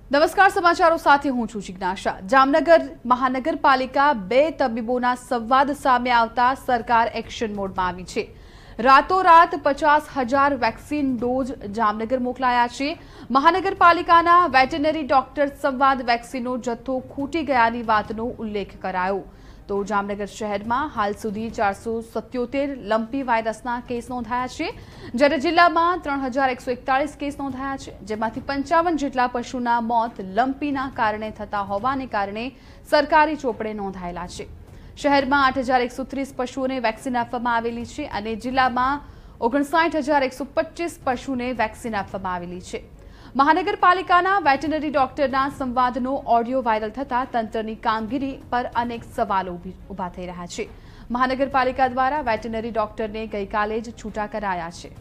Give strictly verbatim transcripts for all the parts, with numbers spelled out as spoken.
नमस्कार समाचारों साथ हूं છું જિજ્ઞાસા। જામનગર મહાનગરપાલિકા બે તબીબોના સંવાદ સામે આવતા સરકાર એક્શન મોડમાં આવી છે। રાતોરાત પચાસ હજાર વેક્સિન ડોઝ જામનગર મોકલાયા છે। મહાનગરપાલિકાના વેટરનરી ડોક્ટર સંવાદ વેક્સિનનો જથ્થો ખૂટી ગયાની વાતનો ઉલ્લેખ કરાયો। तो जामनगर शहर में हाल सुधी चार सौ सत्योतेर लंपी वायरसना केस नोंधाया है, जयरे जिल्ला में त्रण हजार एक सौ एकतालीस केस नोंधाया है, जेमांथी पंचावन जेटला पशुना मौत लंपीना कारणे थता होवाने कारणे सरकारी चोपड़े नोंधायेला छे। शहर में आठ हजार एक सौ तीस पशुओने वेक्सिन आपवामां आवेली छे अने जिल्ला में ओगणसाठ हजार एक सौ पच्चीस पशुने वेक्सिन आपवामां आवेली छे। महानगरपालिकाना वेटरनरी डॉक्टरना संवादनो ऑडियो वायरल थता तंत्रनी कामगीरी पर अनेक सवालों उभा थई रह्या छे। महानगरपालिका द्वारा वेटरनरी डॉक्टरने गईकाले ज छूटा कराया छे।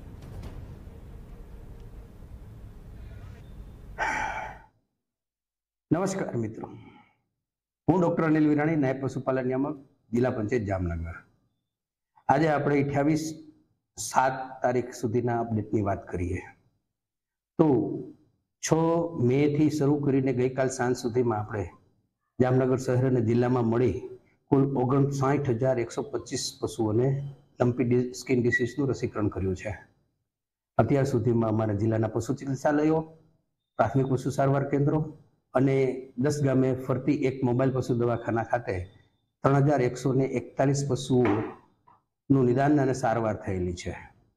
नमस्कार मित्रों, हूँ डॉक्टर अनिल विराणी, नायब पशुपालन नियामक, जिला पंचायत जामनगर। आज आपणे अठावीस सात तारीख सुधीना अपडेटनी वात करीए तो छ मे थी शुरू करीने गईकाल सांज सुधीमां आपणे जामनगर शहर अने जिल्लामां मळी कुल ओगणसाठ हजार एक सौ पच्चीस पशुओने लंपी स्किन डिसीजनुं रसीकरण कर्युं छे। अत्यार सुधीमां अमारा जिल्लाना पशु चिकित्सालयो, प्राथमिक पशु सारवार केन्द्रो अने दस गामे फरती एक मोबाइल पशु दवाखाना खाते त्रण हजार एक सौ ने एकतालीस पशुओनुं निदान अने सारवार थयेली छे।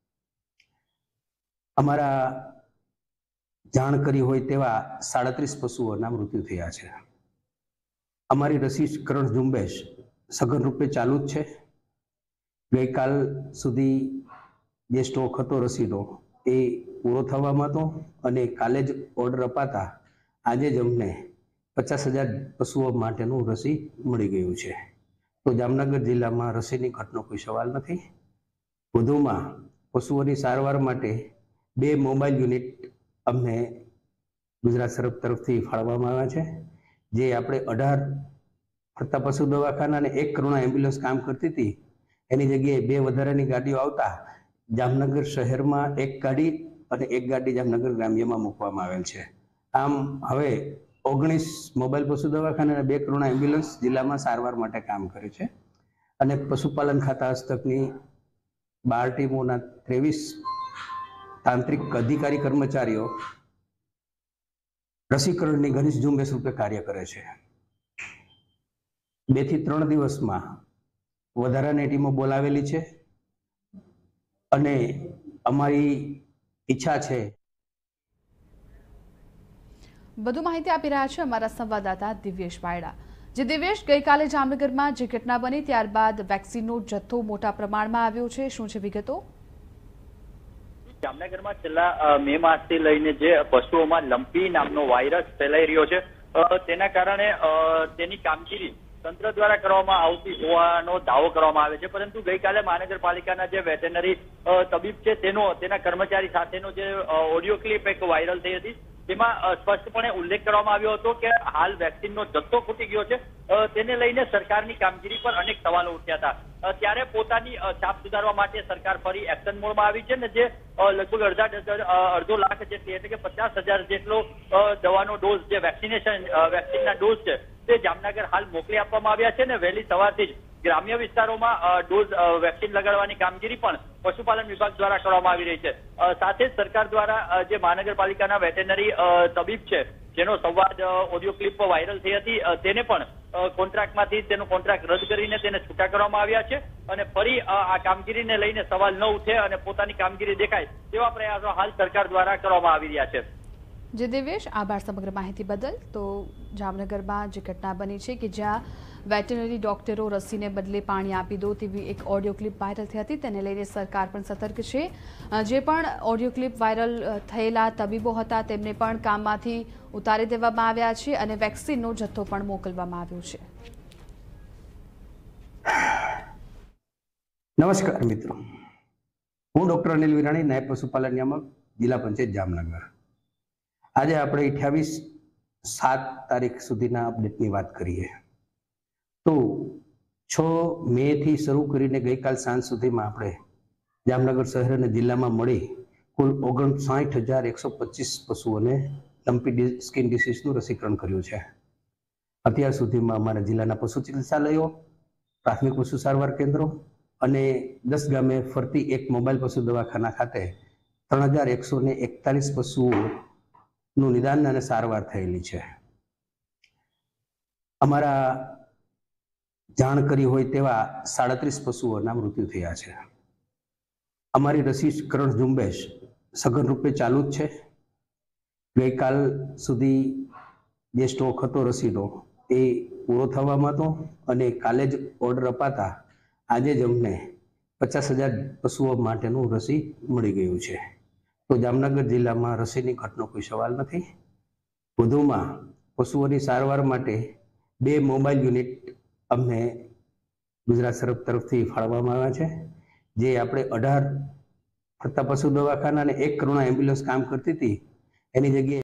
अमारा जाण करी होय तेवा साड़ीस पशुओना मृत्यु थया छे। अमारी रसीकरण झुंबेश सघन रूपे चालू ज छे। गई काल सुधी जे स्टॉक हतो रसीनो ए पूरो थवामां हतो अने काले ज ऑर्डर अपाता आजे ज अमने पचास हजार पशुओ माटेनुं रसी मळी गयुं छे। तो जामनगर जिल्लामां रसीनी घटनो कोई सवाल नथी। वधुमां पशुओनी सारवार माटे बे मोबाइल यूनिट अमने गुजरात सरकार तरफथी फाळववामां आव्या छे, जे आपणे अठार फरता पशु दवाखाना ने एक करुणा एम्ब्युलन्स काम करती थी एनी जग्याए बे वधारानी गाड़ीओ आवता जामनगर शहेरमां एक गाड़ी अने एक गाड़ी जामनगर ग्राम्यमां मूकवामां आवेल छे। आम हवे ओगणीस मोबाइल पशु दवाखाना अने बे करुणा एम्ब्युलन्स जिल्लामां सारवार माटे काम करे छे अने पशुपालन खाता हस्तकनी बार टीमोना तेवीस तांत्रिक अधिकारी कर्मचारीओ रसीकरणनी घनिष्ठ झुंबेश रूपे कार्य करे छे। बे थी त्रण दिवसमां वधारानी टीमो बोलावेली छे अने अमारी इच्छा छे। વધુ માહિતી આપી રહ્યા છે અમારા સંવાદદાતા દિવ્યેશ વાયડા। જે દિવ્યેશ, ગઈકાલે જામનગરમાં જે ઘટના બની ત્યારબાદ વેક્સિનનો જથ્થો મોટા પ્રમાણમાં આવ્યો છે, શું છે વિગતો? જામનગરમાં છેલ્લા મે માસથી લઈને જે પશુઓમાં લંપી નામનો વાયરસ ફેલાઈ રહ્યો છે તેના કારણે તેની કામગીરી તંત્ર દ્વારા કરવામાં આવતી હોવાનો દાવો કરવામાં આવે છે, પરંતુ ગઈકાલે મહાનગરપાલિકાના જે વેટરનરી તબીબ છે તેનો તેના કર્મચારી સાથેનો જે ઓડિયો ક્લિપ એક વાયરલ થઈ હતી તેમાં સ્પષ્ટપણે ઉલ્લેખ કરવામાં આવ્યો હતો કે હાલ વેક્સિનનો જથ્થો ખૂટી ગયો છે, તેને લઈને સરકારની કામગીરી પર અનેક સવાલો ઉઠ્યા હતા। ત્યારે પોતાની છાપ સુધારવા માટે સરકાર ફરી એક્શન મોડમાં આવી છે ને જે લગભગ અડધા ડઝન અડધો લાખ જેટલી એટલે કે પચાસ હજાર જેટલો દવાનો ડોઝ જે વેક્સિનેશન વેક્સિનના ડોઝ છે તે જામનગર હાલ મોકલી આપવામાં આવ્યા છે ને વહેલી સવારથી જ ગ્રામ્ય વિસ્તારોમાં ડોઝ વેક્સિન લગાડવાની કામગીરી પણ પશુપાલન વિભાગ દ્વારા કરવામાં આવી રહી છે। સાથે જ સરકાર દ્વારા જે મહાનગરપાલિકાના વેટરનરી તબીબ છે જેનો સંવાદ ઓડિયો ક્લિપ વાયરલ થઈ હતી તેને પણ કોન્ટ્રાક્ટમાંથી તેનો કોન્ટ્રાક્ટ રદ કરીને તેને છૂટા કરવામાં આવ્યા છે અને ફરી આ કામગીરીને લઈને સવાલ ન ઉઠે અને પોતાની કામગીરી દેખાય તેવા પ્રયાસો હાલ સરકાર દ્વારા કરવામાં આવી રહ્યા છે। જે દિવ્યેશ, આભાર સમગ્ર માહિતી બદલ। તો જામનગરમાં જે ઘટના બની છે કે જ્યાં વેટરનરી ડોક્ટરો રસીને બદલે પાણી આપી દો તેવી એક ઓડિયો ક્લિપ વાયરલ થઈ હતી તેને લઈને સરકાર પણ સતર્ક છે। જે પણ ઓડિયો ક્લિપ વાયરલ થયેલા તબીબો હતા તેમને પણ કામમાંથી ઉતારી દેવામાં આવ્યા છે અને વેક્સિનનો જથ્થો પણ મોકલવામાં આવ્યો છે। नमस्कार मित्रों, हूँ डॉक्टर अनिल विराणी, नायब पशुपालन नियामक, जिला पंचायत जामनगर। आज आपणे अठावीस सात तारीख सुधीना अपडेटनी वात करीए तो छ मे थी शुरू करीने गईकाल सांज सुधीमां आपणे जामनगर शहर अने जिल्लामां मळी कुल ओगणसाठ हजार एक सौ पच्चीस पशुओने લંપી સ્કિન ડિસીઝનું રસીકરણ કર્યું છે. અત્યાર સુધીમાં અમારા જિલ્લાના પશુ ચિકિત્સાલયો, પ્રાથમિક પશુ સારવાર કેન્દ્રો અને દસ ગામે ફરતી એક મોબાઈલ પશુ દવાખાના ખાતે ત્રણ હજાર એકસો ને એકતાલીસ પશુઓનું નિદાન અને સારવાર થયેલી છે. અમારા જાણ કરી હોય તેવા સાડત્રીસ પશુઓના મૃત્યુ થયા છે. અમારી રસીકરણ ઝુંબેશ સઘન રૂપે ચાલુ જ છે. ગઈકાલ સુધી જે સ્ટોક હતો રસીનો એ પૂરો થવામાં હતો અને કાલે જ ઓર્ડર અપાતા આજે જ અમને પચાસ હજાર પશુઓ માટેનું રસી મળી ગયું છે. તો જામનગર જિલ્લામાં રસીની ઘટનો કોઈ સવાલ નથી. વધુમાં પશુઓની સારવાર માટે બે મોબાઈલ યુનિટ અમને ગુજરાત સરકાર તરફથી ફાળવવામાં આવ્યા છે. જે આપણે અઢાર ફરતા પશુ દવાખાના અને એક કરુણા એમ્બ્યુલન્સ કામ કરતી હતી એની જગ્યાએ